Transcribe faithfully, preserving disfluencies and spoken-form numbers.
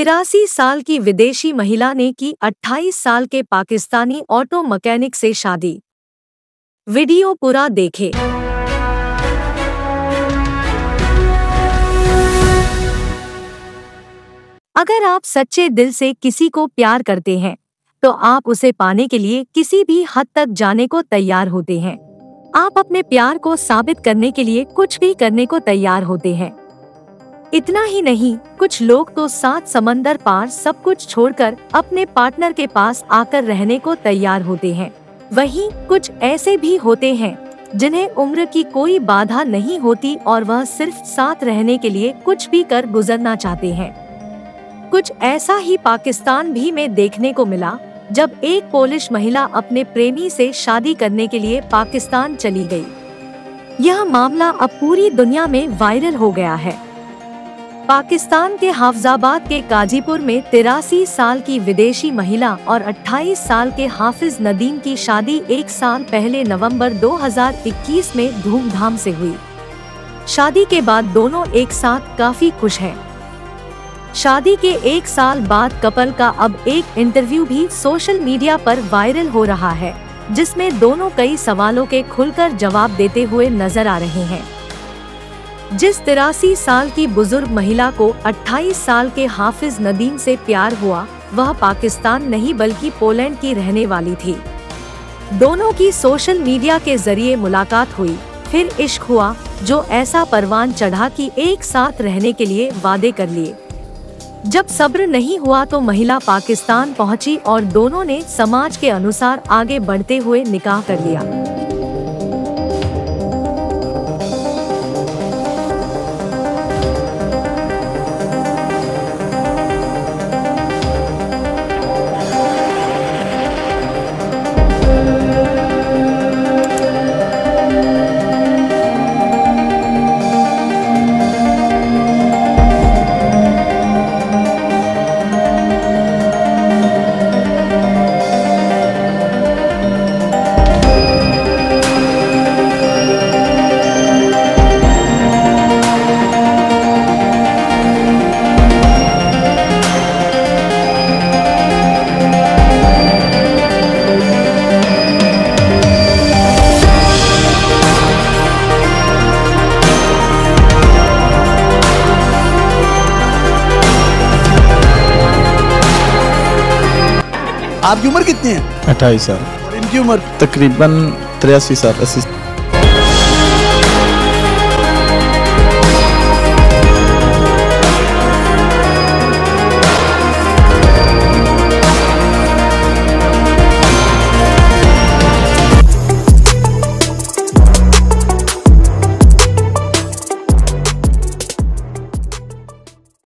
तिरासी साल की विदेशी महिला ने की अट्ठाईस साल के पाकिस्तानी ऑटो मैकेनिक से शादी। वीडियो पूरा देखें। अगर आप सच्चे दिल से किसी को प्यार करते हैं तो आप उसे पाने के लिए किसी भी हद तक जाने को तैयार होते हैं। आप अपने प्यार को साबित करने के लिए कुछ भी करने को तैयार होते हैं। इतना ही नहीं, कुछ लोग तो सात समंदर पार सब कुछ छोड़कर अपने पार्टनर के पास आकर रहने को तैयार होते हैं। वहीं कुछ ऐसे भी होते हैं जिन्हें उम्र की कोई बाधा नहीं होती और वह सिर्फ साथ रहने के लिए कुछ भी कर गुजरना चाहते हैं। कुछ ऐसा ही पाकिस्तान भी में देखने को मिला जब एक पोलिश महिला अपने प्रेमी से शादी करने के लिए पाकिस्तान चली गई। यह मामला अब पूरी दुनिया में वायरल हो गया है। पाकिस्तान के हाफजाबाद के काजीपुर में तिरासी साल की विदेशी महिला और अट्ठाईस साल के हाफिज नदीम की शादी एक साल पहले नवंबर दो हज़ार इक्कीस में धूमधाम से हुई। शादी के बाद दोनों एक साथ काफी खुश हैं। शादी के एक साल बाद कपल का अब एक इंटरव्यू भी सोशल मीडिया पर वायरल हो रहा है, जिसमें दोनों कई सवालों के खुलकर जवाब देते हुए नजर आ रहे हैं। जिस तिरासी साल की बुजुर्ग महिला को अट्ठाईस साल के हाफिज नदीम से प्यार हुआ, वह पाकिस्तान नहीं बल्कि पोलैंड की रहने वाली थी। दोनों की सोशल मीडिया के जरिए मुलाकात हुई, फिर इश्क हुआ, जो ऐसा परवान चढ़ा कि एक साथ रहने के लिए वादे कर लिए। जब सब्र नहीं हुआ तो महिला पाकिस्तान पहुंची और दोनों ने समाज के अनुसार आगे बढ़ते हुए निकाह कर लिया। आपकी उम्र कितनी है? अट्ठाईस साल। और इनकी उम्र? तकरीबन तिरासी साल अस्सी।